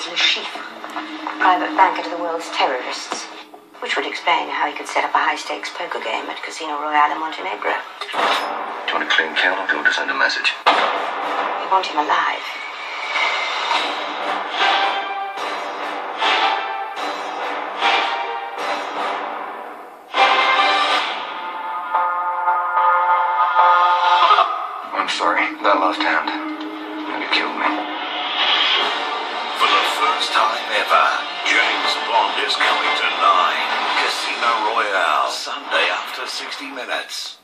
as Le Chiffre, private banker to the world's terrorists. Which would explain how he could set up a high-stakes poker game at Casino Royale in Montenegro. Do you want a clean kill or do you want to send a message? We want him alive. I'm sorry, that last hand. You killed me. For the first time ever, James Bond is coming to 9. Casino Royale, Sunday after 60 Minutes.